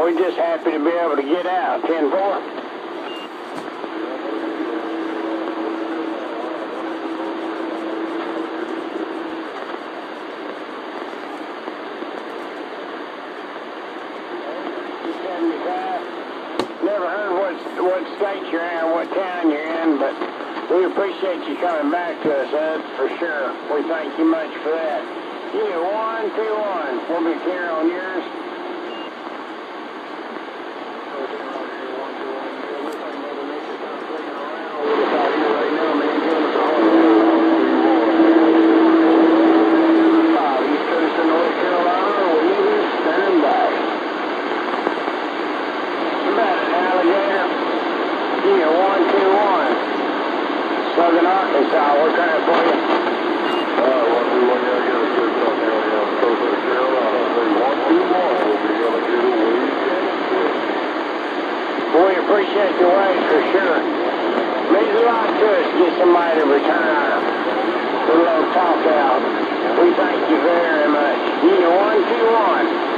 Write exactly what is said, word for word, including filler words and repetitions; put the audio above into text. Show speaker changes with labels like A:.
A: we're just happy to be able to get out. ten four. Never heard what, what state you're in, what town you're in, but we appreciate you coming back to us, Ed, for sure. We thank you much for that. Yeah, one, two, one. We'll be clear on yours. Southern Arkansas, we're trying for you.
B: Uh, one two one, yeah, I got a good on here on the coast of Carolina. one two one will be able to get away again.
A: We appreciate the ways for sure. Means a lot to us to get somebody to return our little talk out. We thank you very much. You know, one two one.